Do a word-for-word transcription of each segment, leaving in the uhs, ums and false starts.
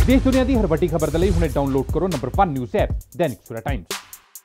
देश दुनिया की हर वड्डी खबर दे लई हुणे डाउनलोड करो number one news app Dainik Savera times.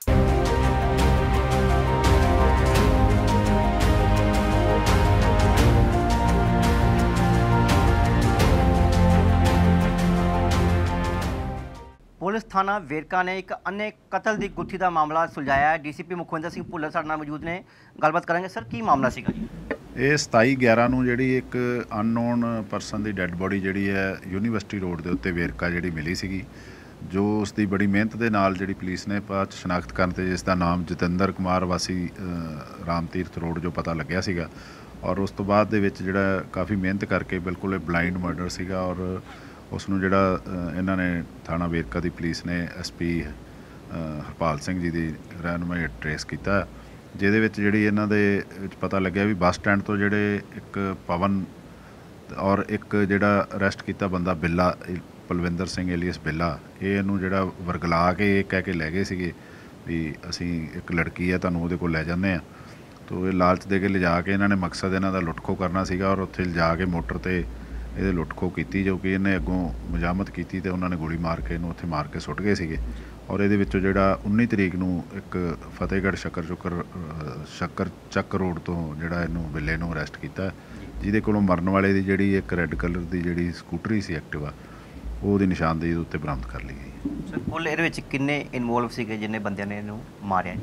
Police थाना वेरका ने एक अन्य कतल की गुत्थी का मामला सुलझाया है। डीसीपी मुखविंदर सिंह भुल्लर साडे नाल मौजूद ने, गलबात करेंगे। सर की मामला सीगा जी? ਇਹ ਸਤਾਈ ਗਿਆਰਾਂ ਨੂੰ ਜਿਹੜੀ ਇੱਕ ਅਨਨੋਨ ਪਰਸਨ ਦੀ ਡੈੱਡ ਬੋਡੀ ਜਿਹੜੀ ਹੈ ਯੂਨੀਵਰਸਿਟੀ ਰੋਡ ਦੇ ਉੱਤੇ ਵੇਰਕਾ ਜਿਹੜੀ ਮਿਲੀ ਸੀਗੀ, ਜੋ ਉਸ ਦੀ ਬੜੀ ਮਿਹਨਤ ਦੇ ਨਾਲ ਜਿਹੜੀ ਪੁਲਿਸ ਨੇ ਬਾਅਦ 'ਚ ਸ਼ਨਾਖਤ ਕਰਨ ਤੇ ਜਿਸ ਦਾ ਨਾਮ ਜਤਿੰਦਰ ਕੁਮਾਰ ਵਾਸੀ ਰਾਮ ਤੀਰਥ ਰੋਡ ਜੋ ਪਤਾ ਲੱਗਿਆ ਸੀਗਾ, ਔਰ ਉਸ ਤੋਂ ਬਾਅਦ ਦੇ ਵਿੱਚ ਜਿਹੜਾ ਕਾਫੀ ਮਿਹਨਤ ਕਰਕੇ ਬਿਲਕੁਲ ਇਹ ਬਲਾਈਂਡ ਮਰਡਰ ਸੀਗਾ, ਔਰ ਉਸ ਨੂੰ ਜਿਹੜਾ ਇਹਨਾਂ ਨੇ ਥਾਣਾ ਵੇਰਕਾ ਦੀ ਪੁਲਿਸ ਨੇ ਐਸ ਪੀ ਹਰਪਾਲ ਸਿੰਘ ਜੀ ਦੀ ਰਹਿਨੁਮਾਈ ਟਰੇਸ ਕੀਤਾ, ਜਿਹਦੇ ਵਿੱਚ ਜਿਹੜੀ ਇਹਨਾਂ ਦੇ ਵਿੱਚ ਪਤਾ ਲੱਗਿਆ ਵੀ ਬੱਸ ਸਟੈਂਡ ਤੋਂ ਜਿਹੜੇ ਇੱਕ ਪਵਨ ਔਰ ਇੱਕ ਜਿਹੜਾ ਅਰੈਸਟ ਕੀਤਾ ਬੰਦਾ ਬਿੱਲਾ ਪਲਵਿੰਦਰ ਸਿੰਘ ਏਲੀਅਸ ਬਿੱਲਾ, ਇਹ ਇਹਨੂੰ ਜਿਹੜਾ ਵਰਗਲਾ ਕੇ ਇਹ ਕਹਿ ਕੇ ਲੈ ਗਏ ਸੀਗੇ ਵੀ ਅਸੀਂ ਇੱਕ ਲੜਕੀ ਆ ਤੁਹਾਨੂੰ ਉਹਦੇ ਕੋਲ ਲੈ ਜਾਂਦੇ ਹਾਂ। ਤੋ ਇਹ ਲਾਲਚ ਦੇ ਕੇ ਲਿਜਾ ਕੇ ਇਹਨਾਂ ਨੇ ਮਕਸਦ ਇਹਨਾਂ ਦਾ ਲੁੱਟਖੋ ਕਰਨਾ ਸੀਗਾ, ਔਰ ਉੱਥੇ ਲਿਜਾ ਕੇ ਮੋਟਰ 'ਤੇ ਇਹਦੇ ਲੁੱਟਖੋ ਕੀਤੀ, ਜੋ ਕਿ ਇਹਨੇ ਅੱਗੋਂ ਮਜ਼ਾਮਤ ਕੀਤੀ ਅਤੇ ਉਹਨਾਂ ਨੇ ਗੋਲੀ ਮਾਰ ਕੇ ਇਹਨੂੰ ਉੱਥੇ ਮਾਰ ਕੇ ਸੁੱਟ ਗਏ ਸੀਗੇ। ਔਰ ਇਹਦੇ ਵਿੱਚੋਂ ਜਿਹੜਾ ਉੱਨੀ ਤਰੀਕ ਨੂੰ ਇੱਕ ਫਤਿਹਗੜ੍ਹ ਸ਼ੱਕਰ ਚੁੱਕਰ ਸ਼ੱਕਰ ਚੱਕ ਰੋਡ ਤੋਂ ਜਿਹੜਾ ਇਹਨੂੰ ਬਿੱਲੇ ਨੂੰ ਅਰੈਸਟ ਕੀਤਾ, ਜਿਹਦੇ ਕੋਲੋਂ ਮਰਨ ਵਾਲੇ ਦੀ ਜਿਹੜੀ ਇੱਕ ਰੈੱਡ ਕਲਰ ਦੀ ਜਿਹੜੀ ਸਕੂਟਰੀ ਸੀ ਐਕਟਿਵਾ, ਉਹਦੀ ਨਿਸ਼ਾਨਦੇਹੀ ਦੇ ਉੱਤੇ ਬਰਾਮਦ ਕਰ ਲਈ ਗਈ। ਸਰ ਕੁੱਲ ਇਹਦੇ ਵਿੱਚ ਕਿੰਨੇ ਇਨਵੋਲਵ ਸੀਗੇ ਜਿੰਨੇ ਬੰਦਿਆਂ ਨੇ ਇਹਨੂੰ ਮਾਰਿਆ?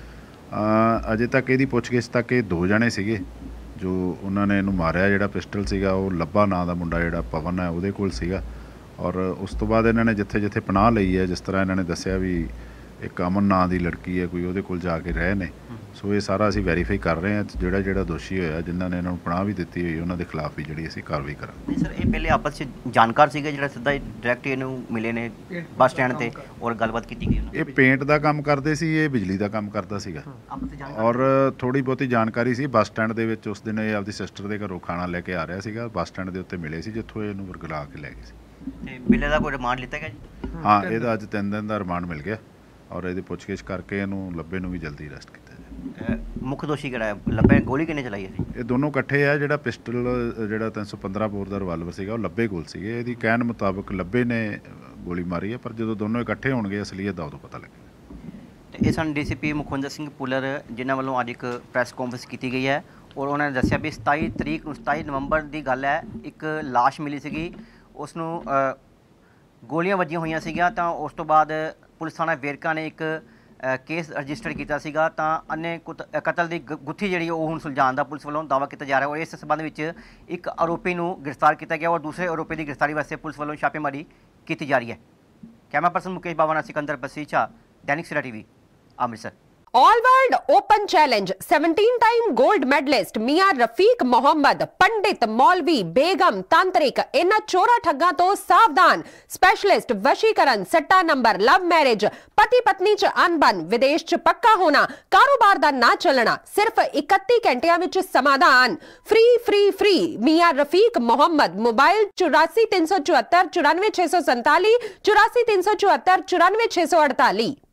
ਅਜੇ ਤੱਕ ਇਹਦੀ ਪੁੱਛਗਿੱਛ ਤੱਕ ਇਹ ਦੋ ਜਣੇ ਸੀਗੇ ਜੋ ਉਹਨਾਂ ਨੇ ਇਹਨੂੰ ਮਾਰਿਆ। ਜਿਹੜਾ ਪਿਸਟਲ ਸੀਗਾ ਉਹ ਲੱਭਾ ਨਾਂ ਦਾ ਮੁੰਡਾ ਜਿਹੜਾ ਪਵਨ ਹੈ ਉਹਦੇ ਕੋਲ ਸੀਗਾ, ਔਰ ਉਸ ਤੋਂ ਬਾਅਦ ਇਹਨਾਂ ਨੇ ਜਿੱਥੇ ਜਿੱਥੇ ਪਨਾਹ ਲਈ ਹੈ, ਜਿਸ ਤਰ੍ਹਾਂ ਇਹਨਾਂ ਨੇ ਦੱਸਿਆ ਵੀ ਇੱਕ ਅਮਨ ਨਾਂ ਦੀ ਲੜਕੀ ਹੈ ਕੋਈ, ਉਹਦੇ ਕੋਲ ਜਾ ਕੇ ਰਹੇ ਨੇ। ਸੋ ਇਹ ਸਾਰਾ ਅਸੀਂ ਵੈਰੀਫਾਈ ਕਰ ਰਹੇ ਹਾਂ, ਜਿਹੜਾ ਜਿਹੜਾ ਦੋਸ਼ੀ ਹੋਇਆ ਜਿਨ੍ਹਾਂ ਨੇ ਇਹਨਾਂ ਨੂੰ ਪਨਾਹ ਵੀ ਦਿੱਤੀ ਹੋਈ ਉਹਨਾਂ ਦੇ ਖਿਲਾਫ ਵੀ ਜਿਹੜੀ ਅਸੀਂ ਕਾਰਵਾਈ ਕਰਾਂਗੇ। ਸਰ ਇਹ ਪਹਿਲੇ ਆਪਸ 'ਚ ਜਾਣਕਾਰ ਸੀਗੇ ਜਿਹੜਾ ਸਿੱਧਾ ਡਾਇਰੈਕਟ ਇਹਨੂੰ ਮਿਲੇ ਨੇ ਬੱਸ ਸਟੈਂਡ ਤੇ ਔਰ ਗੱਲਬਾਤ ਕੀਤੀ ਗਈ? ਇਹ ਪੇਂਟ ਦਾ ਕੰਮ ਕਰਦੇ ਸੀ, ਇਹ ਬਿਜਲੀ ਦਾ ਕੰਮ ਕਰਦਾ ਸੀਗਾ, ਔਰ ਥੋੜ੍ਹੀ ਬਹੁਤੀ ਜਾਣਕਾਰੀ ਸੀ। ਬੱਸ ਸਟੈਂਡ ਦੇ ਵਿੱਚ ਉਸ ਦਿਨ ਇਹ ਆਪਦੀ ਸਿਸਟਰ ਦੇ ਘਰੋਂ ਖਾਣਾ ਲੈ ਕੇ ਆ ਰਿਹਾ ਸੀਗਾ, ਬੱਸ ਸਟੈਂਡ ਦੇ ਉੱਤੇ ਮਿਲੇ ਸੀ ਜਿੱਥੋਂ ਇਹਨੂੰ ਵਰਗਲਾ ਕੇ ਲੈ ਗਏ ਸੀ। ਤੇ ਬਿੱਲੇ ਦਾ ਕੋਈ ਰਿਮਾਂਡ ਲਿੱਤਾ ਗਿਆ ਜੀ? ਹਾਂ, ਇਹਦਾ ਅੱਜ ਤਿੰਨ ਦਿਨ ਦਾ ਰਿਮਾਂਡ ਮਿਲ ਗਿਆ, ਔਰ ਇਹਦੀ ਪੁੱਛਗਿੱਛ ਕਰਕੇ ਇਹਨੂੰ ਲੱਭੇ ਨੂੰ ਵੀ ਜਲਦੀ ਅਰੈਸਟ ਕੀਤਾ ਜਾਏ। ਮੁੱਖ ਦੋਸ਼ੀ ਕਿਹੜਾ ਹੈ? ਲੱਭੇ ਗੋਲੀ ਕਿਹਨੇ ਚਲਾਈ ਹੈ? ਇਹ ਦੋਨੋਂ ਇਕੱਠੇ ਆ। ਜਿਹੜਾ ਪਿਸਟਲ ਜਿਹੜਾ ਤਿੰਨ ਸੌ ਪੰਦਰਾਂ ਬੋਰ ਦਾ ਰਿਵਾਲਵਰ ਸੀਗਾ ਉਹ ਲੱਭੇ ਕੋਲ ਸੀਗੇ, ਇਹਦੀ ਕਹਿਣ ਮੁਤਾਬਕ ਲੱਭੇ ਨੇ ਗੋਲੀ ਮਾਰੀ ਹੈ, ਪਰ ਜਦੋਂ ਦੋਨੋਂ ਇਕੱਠੇ ਹੋਣਗੇ ਅਸਲੀਅਤ ਦਾ ਉਦੋਂ ਪਤਾ ਲੱਗੇਗਾ। ਤੇ ਇਹ ਸਨ ਡੀਸੀਪੀ ਮੁਖਵਿੰਦਰ ਸਿੰਘ ਭੁੱਲਰ, ਜਿਨ੍ਹਾਂ ਵੱਲੋਂ ਅੱਜ ਇੱਕ ਪ੍ਰੈਸ ਕਾਨਫਰੰਸ ਕੀਤੀ ਗਈ ਹੈ, ਔਰ ਉਹਨਾਂ ਨੇ ਦੱਸਿਆ ਵੀ ਸਤਾਈ ਤਰੀਕ ਨੂੰ ਸਤਾਈ ਨਵੰਬਰ ਦੀ ਗੱਲ ਹੈ, ਇੱਕ ਲਾਸ਼ ਮਿਲੀ ਸੀਗੀ, ਉਸ ਨੂੰ ਗੋਲੀਆਂ ਵੱਜੀਆਂ ਹੋਈਆਂ ਸੀਗੀਆਂ। ਤਾਂ ਉਸ ਤੋਂ ਬਾਅਦ ਪੁਲਿਸ ਥਾਣਾ ਵੇਰਕਾ ਨੇ ਇੱਕ ਕੇਸ ਰਜਿਸਟਰ ਕੀਤਾ ਸੀਗਾ, ਤਾਂ ਅੰਨੇ ਕਤਲ ਦੀ ਗੁੱਥੀ ਜਿਹੜੀ ਉਹ ਹੁਣ ਸੁਲਝਾਉਣ ਦਾ ਪੁਲਿਸ ਵੱਲੋਂ ਦਾਅਵਾ ਕੀਤਾ ਜਾ ਰਿਹਾ, ਔਰ ਇਸ ਸੰਬੰਧ ਵਿੱਚ ਇੱਕ ਆਰੋਪੀ ਨੂੰ ਗ੍ਰਿਫਤਾਰ ਕੀਤਾ ਗਿਆ, ਔਰ ਦੂਸਰੇ ਆਰੋਪੀ ਦੀ ਗ੍ਰਿਫਤਾਰੀ ਵਾਸਤੇ ਪੁਲਿਸ ਵੱਲੋਂ ਛਾਪੇਮਾਰੀ ਕੀਤੀ ਜਾ ਰਹੀ ਹੈ। ਕੈਮਰਾ ਪਰਸਨ ਮੁਕੇਸ਼ ਬਾਵਾ ਨਾਲ Sikandar Basicha, Dainik Savera TV, Amritsar. All world open challenge seventeen time gold medalist मियां रफीक मोहम्मद, पंडित, मौलवी, बेगम, तांत्रिक, इन्हां चोरा ठग्गां तो सावधान। स्पेशलिस्ट वशीकरण, सट्टा नंबर, लव मैरिज, पति पत्नी च अनबन, विदेश च पक्का होना, कारोबार दा ना चलना, सिर्फ इकत्ती घंटियां विच समाधान। फ्री फ्री फ्री मियां रफीक मोहम्मद। मोबाइल चौरासी तीन सौ चौहत्तर चौरानवे छे सौ संताली, चौरासी तीन सौ चौहत्तर चौरानवे छे सौ अड़ताली।